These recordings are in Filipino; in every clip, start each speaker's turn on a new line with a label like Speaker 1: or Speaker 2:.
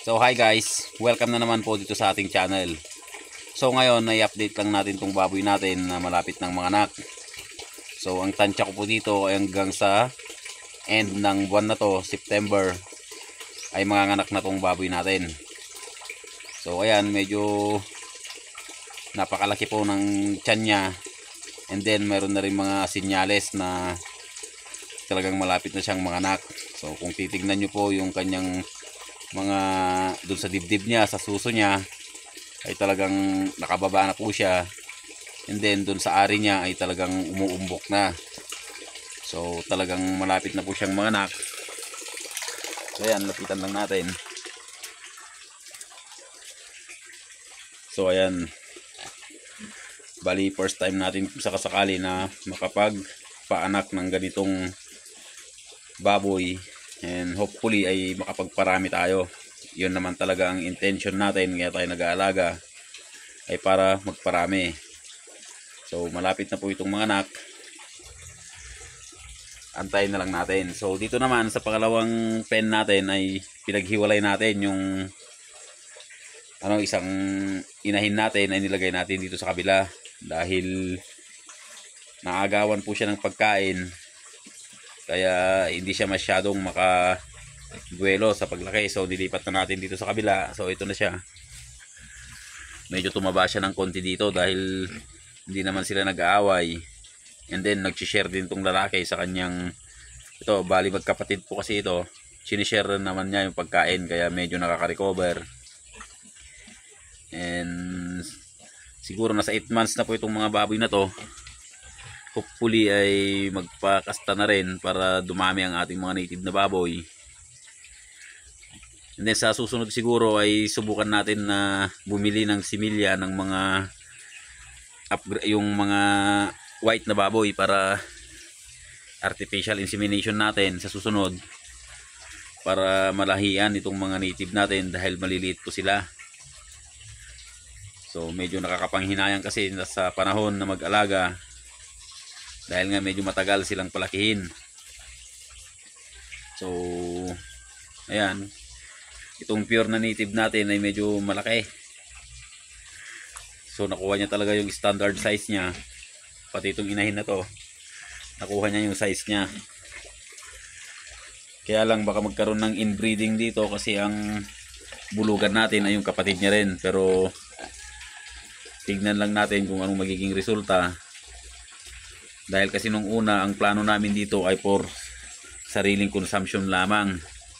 Speaker 1: So hi guys, welcome na naman po dito sa ating channel. So ngayon ay update lang natin tong baboy natin na malapit ng mga anak. So ang tansya ko po dito ay hanggang sa end ng buwan na to, September, ay manganganak na tong baboy natin. So ayan, medyo napakalaki po ng tiyan niya. And then meron na rin mga sinyales na talagang malapit na siyang manganak. So kung titignan nyo po yung kanyang mga dun sa dibdib niya, sa suso niya, ay talagang nakababa na po siya. And then dun sa ari niya ay talagang umuumbok na. So talagang malapit na po siyang manganak. So ayan, lapitan lang natin. So ayan, bali first time natin sa kasakali na makapagpaanak ng ganitong baboy. And hopefully ay makapagparami tayo. Yun naman talaga ang intention natin, kaya tayo nag-aalaga, ay para magparami. So malapit na po itong mga anak. Antayin na lang natin. So dito naman sa pangalawang pen natin ay pinaghiwalay natin yung isang inahin natin ay nilagay natin dito sa kabila dahil naagawan po siya ng pagkain. Kaya hindi siya masyadong makabuelo sa paglaki. So dilipat na natin dito sa kabila. So ito na siya. Medyo tumaba siya ng konti dito dahil hindi naman sila nag-aaway. And then nag-share din tong lalaki sa kanyang, ito bali magkapatid po kasi ito. Sinishare naman niya yung pagkain kaya medyo nakaka-recover. And siguro nasa 8 months na po itong mga baboy na to. Hopefully ay magpakasta na rin para dumami ang ating mga native na baboy. And then sa susunod siguro ay subukan natin na bumili ng similya ng mga yung mga white na baboy para artificial insemination natin sa susunod, para malahian itong mga native natin dahil maliliit po sila. So medyo nakakapanghinayang kasi sa panahon na mag-alaga dahil nga medyo matagal silang palakihin. So ayan, itong pure na native natin ay medyo malaki. So nakuha niya talaga yung standard size niya. Pati itong inahin na to, nakuha niya yung size niya. Kaya lang baka magkaroon ng inbreeding dito kasi ang bulugan natin ay yung kapatid niya rin. Pero tignan lang natin kung anong magiging resulta. Dahil kasi nung una ang plano namin dito ay for sariling consumption lamang.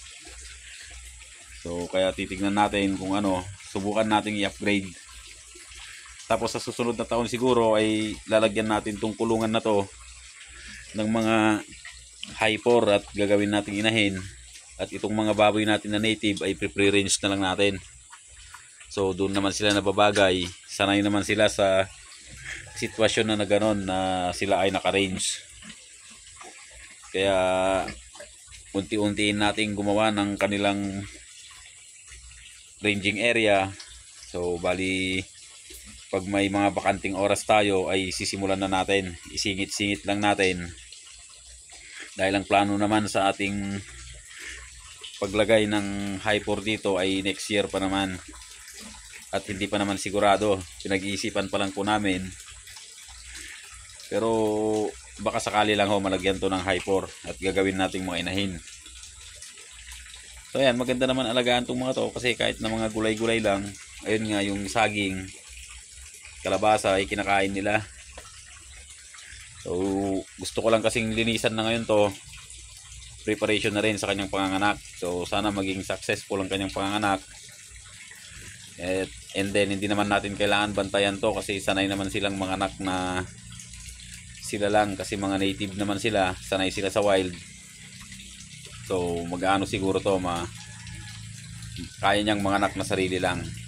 Speaker 1: So kaya titignan natin kung subukan natin i-upgrade. Tapos sa susunod na taon siguro ay lalagyan natin tong kulungan na to ng mga hyper at gagawin nating inahin. At itong mga baboy natin na native ay pre-range na lang natin. So doon naman sila nababagay. Sanay naman sila sa sitwasyon na gano'n na sila ay naka-range. Kaya unti-untiin natin gumawa ng kanilang ranging area. So bali pag may mga bakanting oras tayo ay sisimulan na natin, isingit-singit lang natin. Dahil ang plano naman sa ating paglagay ng hyper dito ay next year pa naman. At hindi pa naman sigurado, pinag-iisipan pa lang po namin. Pero baka sakali lang malagyan to ng hyper at gagawin nating mga inahin. So ayan, maganda naman alagaan tong mga to kasi kahit na mga gulay-gulay lang, ayun nga yung saging, kalabasa ay kinakain nila. So gusto ko lang kasing linisan na ngayon to, preparation na rin sa kanyang panganganak. So sana maging successful ang kanyang panganganak. And then hindi naman natin kailangan bantayan to kasi sanay naman silang manganak na sila lang, kasi mga native naman sila, sanay sila sa wild. So mag-aano siguro to, kaya niyang manganak na sarili lang.